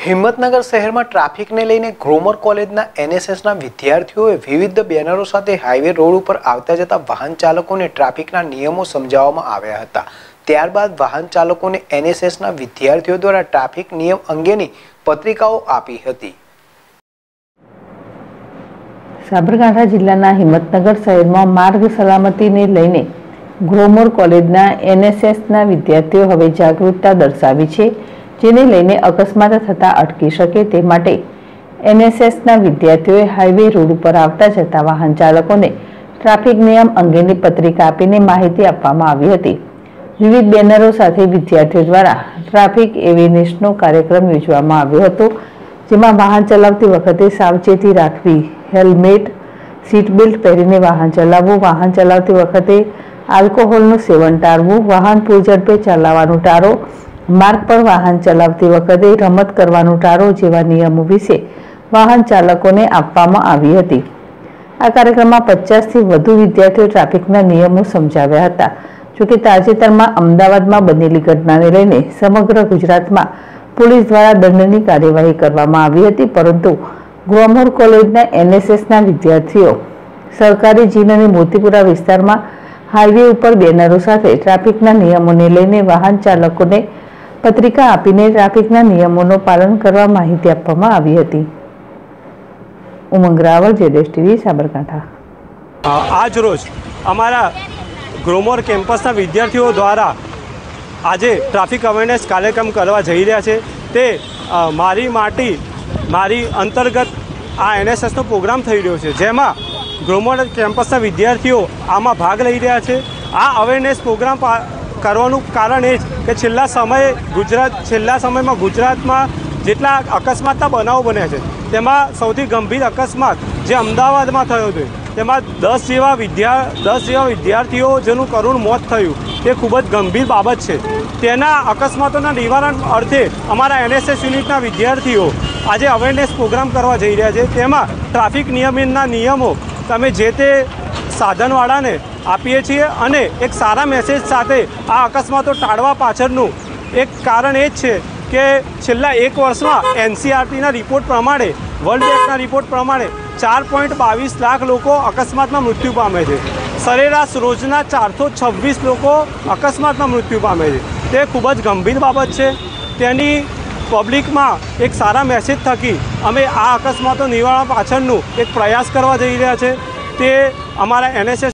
હિંમતનગર શહેરમાં ટ્રાફિકને લઈને ગ્રોમર કોલેજના એનએસએસના વિદ્યાર્થીઓએ વિવિધ બેનરો સાથે હાઈવે રોડ ઉપર આવતા જતા વાહન ચાલકોને ટ્રાફિકના નિયમો સમજાવવામાં આવ્યા હતા। ત્યારબાદ વાહન ચાલકોને એનએસએસના વિદ્યાર્થીઓ દ્વારા ટ્રાફિક નિયમ અંગેની પત્રિકાઓ આપી હતી। સાબરકાંઠા જિલ્લાના હિંમતનગર શહેરમાં માર્ગ સલામતીને લઈને ગ્રોમર કોલેજના એનએસએસના વિદ્યાર્થીઓ હવે જાગૃતતા દર્શાવી છે, જેને લઈને અકસ્માત થતા અટકી શકે તે માટે એનએસએસના વિદ્યાર્થીઓએ હાઈવે રોડ ઉપર આવતા જતા વાહન ચાલકોને ટ્રાફિક નિયમ અંગેની પત્રિકા આપીને માહિતી આપવામાં આવી હતી। વિવિધ બેનરો સાથે વિદ્યાર્થીઓ દ્વારા ટ્રાફિક એવેરનેસનો કાર્યક્રમ યોજવામાં આવ્યો હતો, જેમાં વાહન ચલાવતી વખતે સાવચેતી રાખવી, હેલ્મેટ, સીટ બેલ્ટ પહેરીને વાહન ચલાવવું, વાહન ચલાવતી વખતે આલ્કોહોલનું સેવન ટાળવું, વાહન પૂરઝડપે ચલાવવાનું ટાળો, માર્ગ પર વાહન ચલાવતી વખતે રમત કરવાનું ટાળો જેવા નિયમો વિશે વાહન ચાલકોને આપવામાં આવી હતી। આ કાર્યક્રમમાં 50થી વધુ વિદ્યાર્થીઓ ટ્રાફિકના નિયમો સમજાવ્યા હતા। જોકે તાજેતરમાં અમદાવાદમાં બનેલી ઘટનાને લઈને સમગ્ર ગુજરાતમાં પોલીસ દ્વારા દંડની કાર્યવાહી કરવામાં આવી હતી, પરંતુ ગ્રોમર કોલેજના એનએસએસના વિદ્યાર્થીઓ સરકારી જીન અને મોતીપુરા વિસ્તારમાં હાઈવે ઉપર બેનરો સાથે ટ્રાફિકના નિયમોને લઈને વાહન ચાલકોને પત્રિકા આપીને ટ્રાફિકના નિયમોનું પાલન કરવા માહિતી આપવામાં આવી હતી। ઉમંગ રાવલ, જેડેશ ટીવી, સાબરકાંઠા। આજ રોજ અમારા ગ્રોમર કેમ્પસના વિદ્યાર્થીઓ દ્વારા આજે ટ્રાફિક અવેરનેસ કાર્યક્રમ કરવા જઈ રહ્યા છે। તે મારી માટી મારી અંતર્ગત આ એનએસએસનો પ્રોગ્રામ થઈ રહ્યો છે, જેમાં ગ્રોમર કેમ્પસના વિદ્યાર્થીઓ આમાં ભાગ લઈ રહ્યા છે। આ અવેરનેસ પ્રોગ્રામ કરવાનું કારણ એ જ કે છેલ્લા સમયમાં ગુજરાતમાં જેટલા અકસ્માતના બનાવો બન્યા છે, તેમાં સૌથી ગંભીર અકસ્માત જે અમદાવાદમાં થયો હતો, તેમાં 10 જેવા વિદ્યાર્થીઓ જેનું કરુણ મોત થયું, તે ખૂબ જ ગંભીર બાબત છે। તેના અકસ્માતોના નિવારણ અર્થે અમારા એનએસએસ યુનિટના વિદ્યાર્થીઓ આજે અવેરનેસ પ્રોગ્રામ કરવા જઈ રહ્યા છે। તેમાં ટ્રાફિક નિયમનના નિયમો તમે જે તે સાધનવાળાને આપીએ છીએ અને એક સારા મેસેજ સાથે આ અકસ્માતો ટાળવા પાછળનું એક કારણ એ જ છે કે છેલ્લા 1 વર્ષમાં એનસીઆરટીના રિપોર્ટ પ્રમાણે, વર્લ્ડ બેંકના રિપોર્ટ પ્રમાણે 4.22 લાખ લોકો અકસ્માતમાં મૃત્યુ પામે છે। સરેરાશ રોજના 426 લોકો અકસ્માતમાં મૃત્યુ પામે છે। તે ખૂબ જ ગંભીર બાબત છે। તેની પબ્લિકમાં એક સારા મેસેજ થકી અમે આ અકસ્માતો નિવારવા પાછળનું એક પ્રયાસ કરવા જઈ રહ્યા છે। તે અમારા એનએસએસ